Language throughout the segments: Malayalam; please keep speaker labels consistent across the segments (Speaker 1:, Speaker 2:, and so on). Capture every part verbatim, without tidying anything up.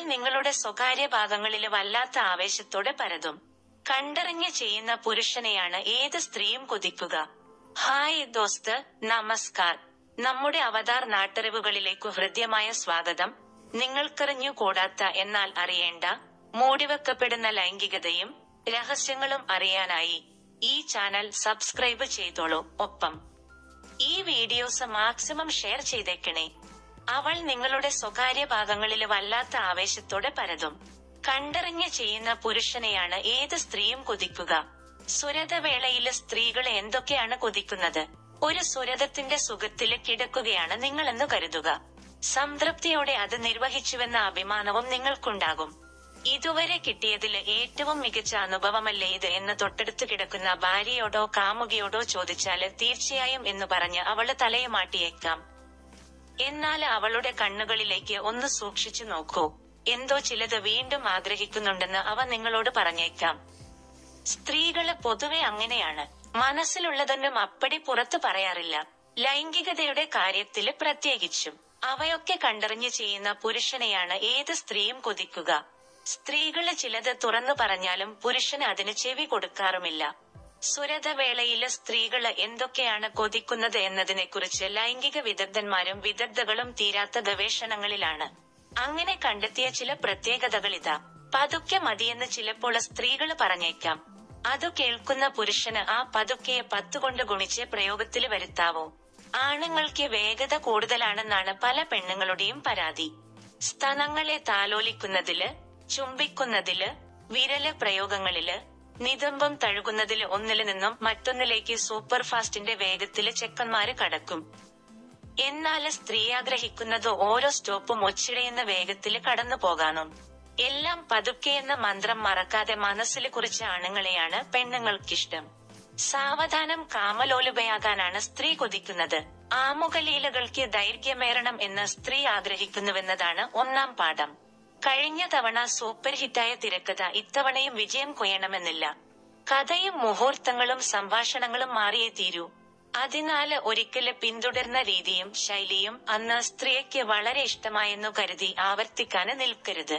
Speaker 1: നിങ്ങളുടെ സ്വകാര്യ ഭാഗങ്ങളില് വല്ലാത്ത ആവേശത്തോടെ പരതും. കണ്ടറിഞ്ഞ് ചെയ്യുന്ന പുരുഷനെയാണ് ഏത് സ്ത്രീയും കൊതിക്കുക. ഹായ് ദോസ്ത്, നമസ്കാർ. നമ്മുടെ അവതാർ നാട്ടറിവുകളിലേക്കു ഹൃദ്യമായ സ്വാഗതം. നിങ്ങൾക്കറിഞ്ഞു കൂടാത്ത എന്നാൽ അറിയേണ്ട മൂടിവെക്കപ്പെടുന്ന ലൈംഗികതയും രഹസ്യങ്ങളും അറിയാനായി ഈ ചാനൽ സബ്സ്ക്രൈബ് ചെയ്തോളൂ. ഒപ്പം ഈ വീഡിയോസ് മാക്സിമം ഷെയർ ചെയ്തേക്കണേ. അവൾ നിങ്ങളുടെ സ്വകാര്യ ഭാഗങ്ങളില് വല്ലാത്ത ആവേശത്തോടെ പരതും. കണ്ടറിഞ്ഞ് ചെയ്യുന്ന പുരുഷനെയാണ് ഏത് സ്ത്രീയും കൊതിക്കുക. സുരതവേളയില് സ്ത്രീകളെ എന്തൊക്കെയാണ് കൊതിക്കുന്നത്? ഒരു സുരതത്തിന്റെ സുഖത്തില് കിടക്കുകയാണ് നിങ്ങളെന്ന് കരുതുക. സംതൃപ്തിയോടെ അത് നിർവഹിച്ചുവെന്ന അഭിമാനവും നിങ്ങൾക്കുണ്ടാകും. ഇതുവരെ കിട്ടിയതില് ഏറ്റവും മികച്ച അനുഭവമല്ലേ ഇത് എന്ന് തൊട്ടടുത്ത് കിടക്കുന്ന ഭാര്യയോടോ കാമുകിയോടോ ചോദിച്ചാല് തീർച്ചയായും എന്ന് പറഞ്ഞ് അവള് തലയുമാട്ടിയേക്കാം. എന്നാൽ അവളുടെ കണ്ണുകളിലേക്ക് ഒന്ന് സൂക്ഷിച്ചു നോക്കൂ. എന്തോ ചിലത് വീണ്ടും ആഗ്രഹിക്കുന്നുണ്ടെന്ന് അവ നിങ്ങളോട് പറഞ്ഞേക്കാം. സ്ത്രീകള് പൊതുവെ അങ്ങനെയാണ്. മനസ്സിലുള്ളതൊന്നും അപ്പടി പുറത്തു പറയാറില്ല. ലൈംഗികതയുടെ കാര്യത്തില് പ്രത്യേകിച്ചും. അവയൊക്കെ കണ്ടറിഞ്ഞ് ചെയ്യുന്ന പുരുഷനെയാണ് ഏത് സ്ത്രീയും കൊതിക്കുക. സ്ത്രീകള് ചിലത് തുറന്നു പറഞ്ഞാലും പുരുഷന് അതിന് ചെവി കൊടുക്കാറുമില്ല. സുരതവേളയില് സ്ത്രീകള് എന്തൊക്കെയാണ് കൊതിക്കുന്നത് എന്നതിനെക്കുറിച്ച് ലൈംഗിക വിദഗ്ധന്മാരും വിദഗ്ധകളും തീരാത്ത ഗവേഷണങ്ങളിലാണ്. അങ്ങനെ കണ്ടെത്തിയ ചില പ്രത്യേകതകളിതാ. പതുക്കെ മതിയെന്ന് ചിലപ്പോൾ സ്ത്രീകള് പറഞ്ഞേക്കാം. അതു കേൾക്കുന്ന പുരുഷന് ആ പതുക്കെയെ പത്തുകൊണ്ട് ഗുണിച്ച് പ്രയോഗത്തില് വരുത്താവൂ. ആണുങ്ങൾക്ക് വേഗത കൂടുതലാണെന്നാണ് പല പെണ്ണുങ്ങളുടെയും പരാതി. സ്തനങ്ങളെ താലോലിക്കുന്നതില്, ചുംബിക്കുന്നതില്, വിരല് പ്രയോഗങ്ങളില്, നിതംബം തഴുകുന്നതില് ഒന്നില് നിന്നും മറ്റൊന്നിലേക്ക് സൂപ്പർ ഫാസ്റ്റിന്റെ വേഗത്തില് ചെക്കന്മാര് കടക്കും. എന്നാല് സ്ത്രീ ആഗ്രഹിക്കുന്നത് ഓരോ സ്റ്റോപ്പും ഒച്ചിടയുന്ന വേഗത്തില് കടന്നു പോകാനും. എല്ലാം പതുക്കെയെന്ന മന്ത്രം മറക്കാതെ മനസ്സില് കുറിച്ച ആണുങ്ങളെയാണ് പെണ്ണുങ്ങൾക്കിഷ്ടം. സാവധാനം കാമലോലുപയാകാനാണ് സ്ത്രീ കൊതിക്കുന്നത്. ആമുഖലീലകൾക്ക് ദൈർഘ്യമേറണം എന്ന് സ്ത്രീ ആഗ്രഹിക്കുന്നുവെന്നതാണ് ഒന്നാം പാഠം. കഴിഞ്ഞ തവണ സൂപ്പർ ഹിറ്റായ തിരക്കഥ ഇത്തവണയും വിജയം കൊയ്യണമെന്നില്ല. കഥയും മുഹൂർത്തങ്ങളും സംഭാഷണങ്ങളും മാറിയേ തീരൂ. അതിനാല് ഒരിക്കല് പിന്തുടർന്ന രീതിയും ശൈലിയും അന്ന് സ്ത്രീക്ക് വളരെ ഇഷ്ടമായെന്നു കരുതി ആവർത്തിക്കാന് നിൽക്കരുത്.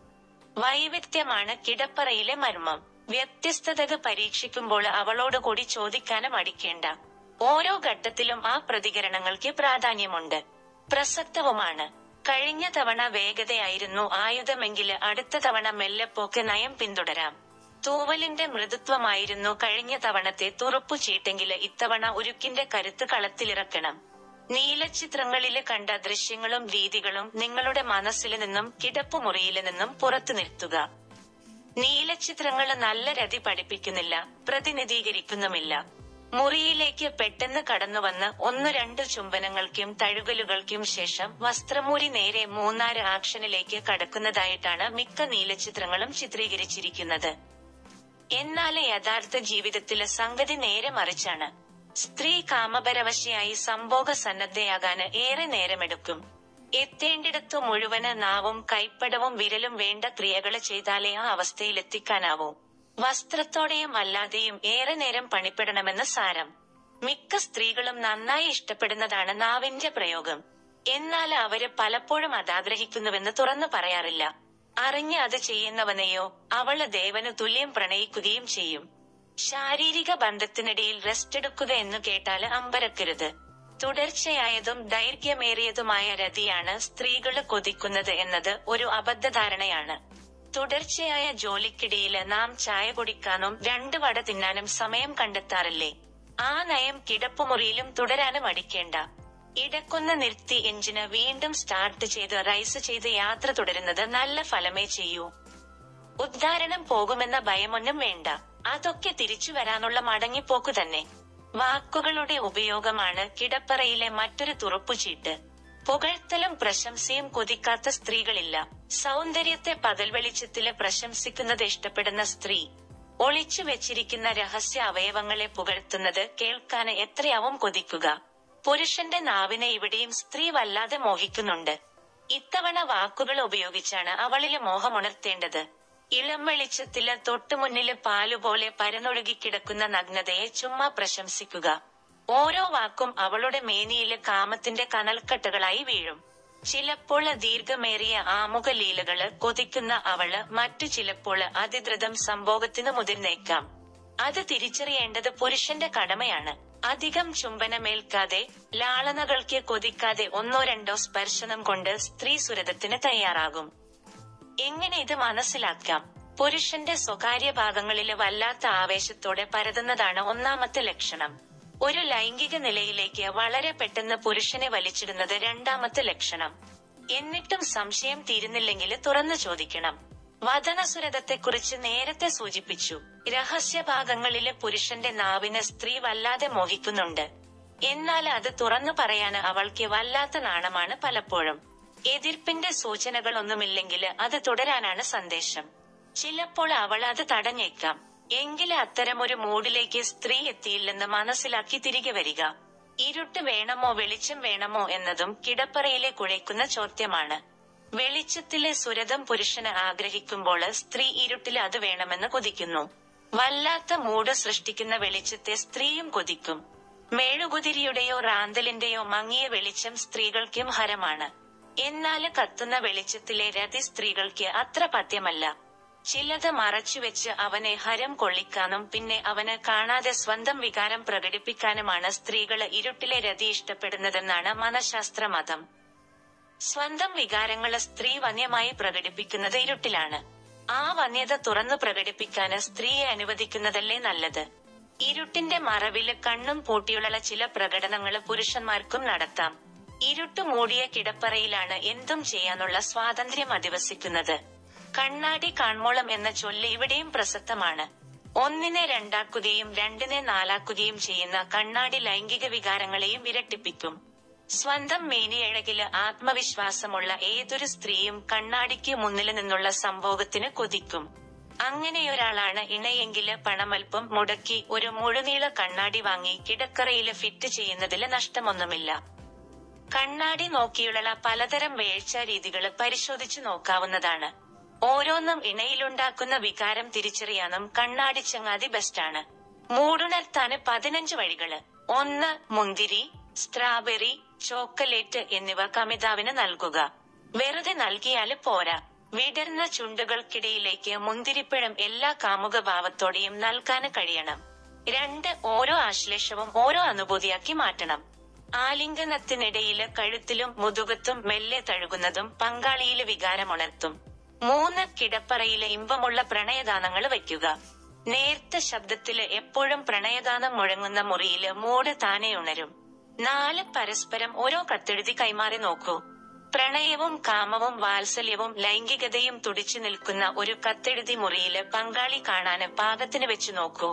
Speaker 1: വൈവിധ്യമാണ് കിടപ്പറയിലെ മർമ്മം. വ്യത്യസ്തതകൾ പരീക്ഷിക്കുമ്പോൾ അവളോട് കൂടി ചോദിക്കാനും മടിക്കേണ്ട. ഓരോ ഘട്ടത്തിലും ആ പ്രതികരണങ്ങൾക്ക് പ്രാധാന്യമുണ്ട്, പ്രസക്തവുമാണ്. കഴിഞ്ഞ തവണ വേഗതയായിരുന്നു ആയുധമെങ്കില് അടുത്ത തവണ മെല്ലെപ്പോക്ക് നയം പിന്തുടരാം. തൂവലിന്റെ മൃദുത്വമായിരുന്നു കഴിഞ്ഞ തവണത്തെ തുറുപ്പു ചീട്ടെങ്കില് ഇത്തവണ ഉരുക്കിന്റെ കരുത്ത് കളത്തിലിറക്കണം. നീലച്ചിത്രങ്ങളില് കണ്ട ദൃശ്യങ്ങളും രീതികളും നിങ്ങളുടെ മനസ്സില് നിന്നും കിടപ്പുമുറിയില് നിന്നും പുറത്തു നിർത്തുക. നീലച്ചിത്രങ്ങള് നല്ല രതി പഠിപ്പിക്കുന്നില്ല, പ്രതിനിധീകരിക്കുന്നുമില്ല. മുറിയിലേക്ക് പെട്ടെന്ന് കടന്നുവന്ന് ഒന്നു രണ്ടു ചുംബനങ്ങൾക്കും തഴുകലുകൾക്കും ശേഷം വസ്ത്രമൂരി നേരെ മൂന്നാറ് ആക്ഷനിലേക്ക് കടക്കുന്നതായിട്ടാണ് മിക്ക നീലച്ചിത്രങ്ങളും ചിത്രീകരിച്ചിരിക്കുന്നത്. എന്നാല് യഥാർത്ഥ ജീവിതത്തില് സംഗതി നേരെ മറിച്ചാണ്. സ്ത്രീ കാമപരവശയായി സംഭോഗ സന്നദ്ധയാകാന് ഏറെ നേരമെടുക്കും. എത്തേണ്ടിടത്തു മുഴുവന് നാവും കൈപ്പടവും വിരലും വേണ്ട ക്രിയകള് ചെയ്താലേ ആ അവസ്ഥയിലെത്തിക്കാനാവൂ. വസ്ത്രത്തോടെയും അല്ലാതെയും ഏറെ നേരം പണിപ്പെടണമെന്ന് സാരം. മിക്ക സ്ത്രീകളും നന്നായി ഇഷ്ടപ്പെടുന്നതാണ് നാവിന്റെ പ്രയോഗം. എന്നാൽ അവര് പലപ്പോഴും അതാഗ്രഹിക്കുന്നുവെന്ന് തുറന്നു പറയാറില്ല. അറിഞ്ഞ് അത് ചെയ്യുന്നവനെയോ അവള് ദേവനു തുല്യം പ്രണയിക്കുകയും ചെയ്യും. ശാരീരിക ബന്ധത്തിനിടയിൽ റെസ്റ്റ് എടുക്കുക എന്നു കേട്ടാല് അമ്പരക്കരുത്. തുടർച്ചയായതും ദൈർഘ്യമേറിയതുമായ രതിയാണ് സ്ത്രീകള് കൊതിക്കുന്നത് എന്നത് ഒരു അബദ്ധധാരണയാണ്. തുടർച്ചയായ ജോലിക്കിടയില് നാം ചായ കുടിക്കാനും രണ്ട് വട തിന്നാനും സമയം കണ്ടെത്താറില്ലേ? ആ നയം കിടപ്പുമുറിയിലും തുടരാനും മടിക്കേണ്ട. ഇടക്കൊന്ന് നിർത്തി എഞ്ചിന് വീണ്ടും സ്റ്റാർട്ട് ചെയ്ത് റൈസ് ചെയ്ത് യാത്ര തുടരുന്നത് നല്ല ഫലമേ ചെയ്യൂ. ഉദ്ധാരണം പോകുമെന്ന ഭയമൊന്നും വേണ്ട. അതൊക്കെ തിരിച്ചു വരാനുള്ള മടങ്ങിപ്പോക്കു തന്നെ. വാക്കുകളുടെ ഉപയോഗമാണ് കിടപ്പറയിലെ മറ്റൊരു തുറപ്പുചീട്ട്. പുകഴ്ത്തലും പ്രശംസയും കൊതിക്കാത്ത സ്ത്രീകളില്ല. സൗന്ദര്യത്തെ പകൽ വെളിച്ചത്തില് പ്രശംസിക്കുന്നത് ഇഷ്ടപ്പെടുന്ന സ്ത്രീ ഒളിച്ചു വെച്ചിരിക്കുന്ന രഹസ്യ അവയവങ്ങളെ പുകഴ്ത്തുന്നത് കേൾക്കാന് എത്രയാവും കൊതിക്കുക. പുരുഷന്റെ നാവിനെ ഇവിടെയും സ്ത്രീ വല്ലാതെ മോഹിക്കുന്നുണ്ട്. ഇത്തവണ വാക്കുകൾ ഉപയോഗിച്ചാണ് അവളില് മോഹമുണർത്തേണ്ടത്. ഇളം വെളിച്ചത്തില് തൊട്ടുമുന്നില് പാലുപോലെ പരന്നൊഴുകിക്കിടക്കുന്ന നഗ്നതയെ ചുമ്മാ പ്രശംസിക്കുക. ഓരോ വാക്കും അവളുടെ മേനിയില് കാമത്തിന്റെ കനൽക്കട്ടകളായി വീഴും. ചിലപ്പോൾ ദീർഘമേറിയ ആമുഖ ലീലകള് കൊതിക്കുന്ന അവള് മറ്റു ചിലപ്പോൾ അതിദ്രുതം സംഭോഗത്തിനു മുതിർന്നേക്കാം. അത് തിരിച്ചറിയേണ്ടത് പുരുഷന്റെ കടമയാണ്. അധികം ചുംബനമേൽക്കാതെ, ലാളനകൾക്ക് കൊതിക്കാതെ ഒന്നോ രണ്ടോ സ്പർശനം കൊണ്ട് സ്ത്രീ സുരതത്തിന് തയ്യാറാകും. എങ്ങനെ ഇത് മനസ്സിലാക്കാം? പുരുഷന്റെ സ്വകാര്യ ഭാഗങ്ങളില് വല്ലാത്ത ആവേശത്തോടെ പരതുന്നതാണ് ഒന്നാമത്തെ ലക്ഷണം. ഒരു ലൈംഗിക നിലയിലേക്ക് വളരെ പെട്ടെന്ന് പുരുഷനെ വലിച്ചിടുന്നത് രണ്ടാമത്തെ ലക്ഷണം. എന്നിട്ടും സംശയം തീരുന്നില്ലെങ്കിൽ തുറന്നു ചോദിക്കണം. വദനസുരതത്തെക്കുറിച്ച് നേരത്തെ സൂചിപ്പിച്ചു. രഹസ്യഭാഗങ്ങളിലെ പുരുഷന്റെ നാവിന് സ്ത്രീ വല്ലാതെ മോഹിക്കുന്നുണ്ട്. എന്നാൽ അത് തുറന്നു പറയാന് അവൾക്ക് വല്ലാത്ത നാണമാണ് പലപ്പോഴും. എതിർപ്പിന്റെ സൂചനകളൊന്നുമില്ലെങ്കിൽ അത് തുടരാനാണ് സന്ദേശം. ചിലപ്പോൾ അവൾ അത് തടഞ്ഞേക്കാം. എങ്കിലും അത്തരമൊരു മൂഡിലേക്ക് സ്ത്രീ എത്തിയില്ലെന്ന് മനസ്സിലാക്കി തിരികെ വരിക. ഇരുട്ട് വേണമോ വെളിച്ചം വേണമോ എന്നതും കിടപ്പറയിലെ കുഴയ്ക്കുന്ന ചോദ്യമാണ്. വെളിച്ചത്തിലെ സുരതം പുരുഷന് ആഗ്രഹിക്കുമ്പോൾ സ്ത്രീ ഇരുട്ടിൽ അത് വേണമെന്ന് കൊതിക്കുന്നു. വല്ലാത്ത മൂഡ് സൃഷ്ടിക്കുന്ന വെളിച്ചത്തെ സ്ത്രീയും കൊതിക്കും. മെഴുകുതിരിയുടെയോ റാന്തലിന്റെയോ മങ്ങിയ വെളിച്ചം സ്ത്രീകൾക്കും ഹരമാണ്. എന്നാല് കത്തുന്ന വെളിച്ചത്തിലെ രതി സ്ത്രീകൾക്ക് അത്ര പഥ്യമല്ല. ചിലത് മറച്ചുവെച്ച് അവനെ ഹരം കൊള്ളിക്കാനും പിന്നെ അവന് കാണാതെ സ്വന്തം വികാരം പ്രകടിപ്പിക്കാനുമാണ് സ്ത്രീകള് ഇരുട്ടിലെ രതി ഇഷ്ടപ്പെടുന്നതെന്നാണ് മനഃശാസ്ത്ര മതം. സ്വന്തം വികാരങ്ങള് സ്ത്രീ വന്യമായി പ്രകടിപ്പിക്കുന്നത് ഇരുട്ടിലാണ്. ആ വന്യത തുറന്നു പ്രകടിപ്പിക്കാന് സ്ത്രീയെ അനുവദിക്കുന്നതല്ലേ നല്ലത്. ഇരുട്ടിന്റെ മറവില് കണ്ണും പൂട്ടിയുള്ള ചില പ്രകടനങ്ങള് പുരുഷന്മാർക്കും നടത്താം. ഇരുട്ടു മൂടിയ കിടപ്പറയിലാണ് എന്തും ചെയ്യാനുള്ള സ്വാതന്ത്ര്യം അധിവസിക്കുന്നത്. കണ്ണാടി കാൺമോളം എന്ന ചൊല്ല് ഇവിടെയും പ്രസക്തമാണ്. ഒന്നിനെ രണ്ടാക്കുകയും രണ്ടിനെ നാലാക്കുകയും ചെയ്യുന്ന കണ്ണാടി ലൈംഗിക വികാരങ്ങളെയും ഇരട്ടിപ്പിക്കും. സ്വന്തം മേനിയഴകില് ആത്മവിശ്വാസമുള്ള ഏതൊരു സ്ത്രീയും കണ്ണാടിക്ക് മുന്നില് നിന്നുള്ള സംഭോഗത്തിന് കൊതിക്കും. അങ്ങനെയൊരാളാണ് ഇണയെങ്കില് പണമൽപ്പം മുടക്കി ഒരു മുഴുനീള കണ്ണാടി വാങ്ങി കിടക്കറയില് ഫിറ്റ് ചെയ്യുന്നതില് നഷ്ടമൊന്നുമില്ല. കണ്ണാടി നോക്കിയുള്ള പലതരം വേഴ്ച രീതികള് പരിശോധിച്ചു നോക്കാവുന്നതാണ്. ഓരോന്നും ഇണയിലുണ്ടാക്കുന്ന വികാരം തിരിച്ചറിയാനും കണ്ണാടി ചങ്ങാതി ബെസ്റ്റാണ്. മൂടുണർത്താന് പതിനഞ്ച് വഴികള്. ഒന്ന്, മുന്തിരി, സ്ട്രോബെറി, ചോക്കലേറ്റ് എന്നിവ കമിതാവിന് നൽകുക. വെറുതെ നൽകിയാല് പോരാ. വിടർന്ന ചുണ്ടുകൾക്കിടയിലേക്ക് മുന്തിരിപ്പഴം എല്ലാ കാമുക ഭാവത്തോടെയും നൽകാന് കഴിയണം. രണ്ട്, ഓരോ ആശ്ലേഷവും ഓരോ അനുഭൂതിയാക്കി മാറ്റണം. ആലിംഗനത്തിനിടയില് കഴുത്തിലും മുതുകത്തും മെല്ലെ തഴുകുന്നതും പങ്കാളിയില് വികാരമുണർത്തും. മൂന്ന്, കിടപ്പറയില് ഇമ്പമുള്ള പ്രണയദാനങ്ങള് വയ്ക്കുക. നേർത്ത ശബ്ദത്തില് എപ്പോഴും പ്രണയദാനം മുഴങ്ങുന്ന മുറിയില് മൂട് താനെ ഉണരും. നാല്, പരസ്പരം ഓരോ കത്തെഴുതി കൈമാറി നോക്കൂ. പ്രണയവും കാമവും വാത്സല്യവും ലൈംഗികതയും തുടിച്ചു നിൽക്കുന്ന ഒരു കത്തെഴുതി മുറിയില് പങ്കാളി കാണാന് പാകത്തിന് വെച്ചു നോക്കൂ.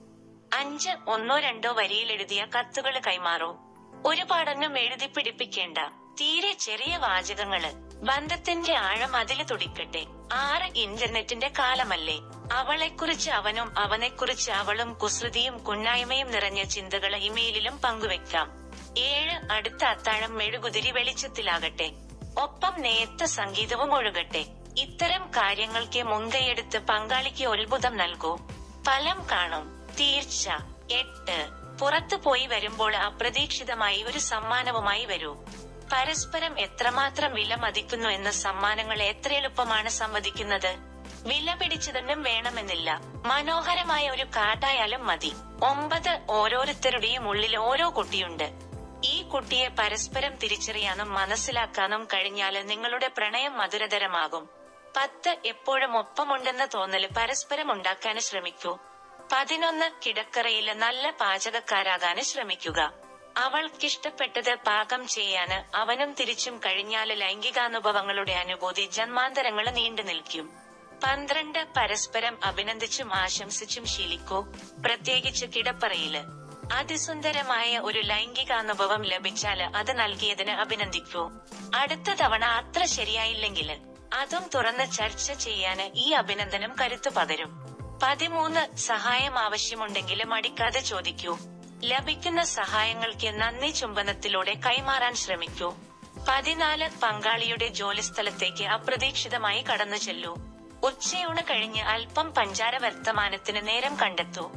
Speaker 1: അഞ്ച്, ഒന്നോ രണ്ടോ വരിയിലെഴുതിയ കത്തുകള് കൈമാറൂ. ഒരുപാടൊന്നും എഴുതി പിടിപ്പിക്കേണ്ട. തീരെ ചെറിയ വാചകങ്ങള്. ബന്ധത്തിന്റെ ആഴം അതില് തുടിക്കട്ടെ. ആറ്, ഇന്റർനെറ്റിന്റെ കാലമല്ലേ. അവളെക്കുറിച്ച് അവനും അവനെക്കുറിച്ച് അവളും കുസൃതിയും കുന്നായ്മയും നിറഞ്ഞ ചിന്തകള് ഇമെയിലിലും പങ്കുവെക്കാം. ഏഴ്, അടുത്ത അത്താഴം മെഴുകുതിരി വെളിച്ചത്തിലാകട്ടെ. ഒപ്പം നേർത്ത സംഗീതവും ഒഴുകട്ടെ. ഇത്തരം കാര്യങ്ങൾക്ക് മുൻകൈയെടുത്ത് പങ്കാളിക്ക് അത്ഭുതം നൽകൂ. ഫലം കാണും. തീർച്ച. എട്ട്, പുറത്തു പോയി വരുമ്പോൾ അപ്രതീക്ഷിതമായി ഒരു സമ്മാനവുമായി വരൂ. പരസ്പരം എത്രമാത്രം വില മതിക്കുന്നു എന്ന സമ്മാനങ്ങൾ എത്ര എളുപ്പമാണ് സമ്മതിക്കുന്നത്. വില പിടിച്ചതൊന്നും വേണമെന്നില്ല. മനോഹരമായ ഒരു കാർഡായാലും മതി. ഒമ്പത്, ഓരോരുത്തരുടെയും ഉള്ളിൽ ഓരോ കുട്ടിയുണ്ട്. ഈ കുട്ടിയെ പരസ്പരം തിരിച്ചറിയാനും മനസ്സിലാക്കാനും കഴിഞ്ഞാല് നിങ്ങളുടെ പ്രണയം മധുരതരമാകും. പത്ത്, എപ്പോഴും ഒപ്പമുണ്ടെന്ന തോന്നല് പരസ്പരം ഉണ്ടാക്കാൻ ശ്രമിക്കൂ. പതിനൊന്ന്, കിടക്കറയില് നല്ല പാചകക്കാരാകാന് ശ്രമിക്കുക. അവൾക്കിഷ്ടപ്പെട്ടത് പാകം ചെയ്യാന് അവനും തിരിച്ചും കഴിഞ്ഞാല് ലൈംഗികാനുഭവങ്ങളുടെ അനുഭൂതി ജന്മാന്തരങ്ങള് നീണ്ടു നിൽക്കും. പന്ത്രണ്ട്, പരസ്പരം അഭിനന്ദിച്ചും ആശംസിച്ചും ശീലിക്കൂ. പ്രത്യേകിച്ച് കിടപ്പറയില്. അതിസുന്ദരമായ ഒരു ലൈംഗികാനുഭവം ലഭിച്ചാല് അത് നൽകിയതിന് അഭിനന്ദിക്കൂ. അടുത്ത തവണ അത്ര ശരിയായില്ലെങ്കില് അതും തുറന്ന് ചർച്ച ചെയ്യാന് ഈ അഭിനന്ദനം കരുത്തു പകരും. പതിമൂന്ന്, സഹായം ആവശ്യമുണ്ടെങ്കിൽ മടിക്കാതെ ചോദിക്കൂ. ലഭിക്കുന്ന സഹായങ്ങൾക്ക് നന്ദി ചുംബനത്തിലൂടെ കൈമാറാൻ ശ്രമിക്കൂ. പതിനാല്, പങ്കാളിയുടെ ജോലിസ്ഥലത്തേക്ക് അപ്രതീക്ഷിതമായി കടന്നു ചെല്ലൂ. ഉച്ചയൂണ് കഴിഞ്ഞ് അല്പം പഞ്ചാര വർത്തമാനത്തിന് നേരം കണ്ടെത്തൂ.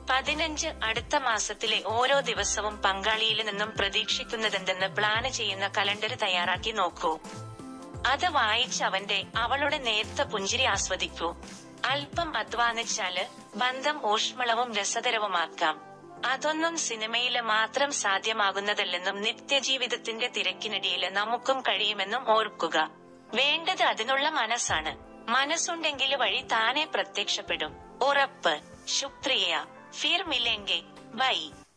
Speaker 1: പതിനഞ്ച് അടുത്ത മാസത്തിലെ ഓരോ ദിവസവും പങ്കാളിയിൽ നിന്നും പ്രതീക്ഷിക്കുന്നതെന്തെന്ന് പ്ലാന് ചെയ്യുന്ന കലണ്ടർ തയ്യാറാക്കി നോക്കൂ. അത് വായിച്ച് അവന്റെ അവളുടെ നേർത്ത പുഞ്ചിരി ആസ്വദിക്കൂ. അല്പം അധ്വാനിച്ചാല് ബന്ധം ഊഷ്മളവും രസകരവുമാക്കാം. അതൊന്നും സിനിമയില് മാത്രം സാധ്യമാകുന്നതല്ലെന്നും നിത്യജീവിതത്തിന്റെ തിരക്കിനിടയില് നമുക്കും കഴിയുമെന്നും ഓർക്കുക. വേണ്ടത് അതിനുള്ള മനസ്സാണ്. മനസ്സുണ്ടെങ്കിൽ വഴി താനെ പ്രത്യക്ഷപ്പെടും. ഉറപ്പ്. ശുക്രിയ. ഫിർ മിലേംഗെ. ബൈ.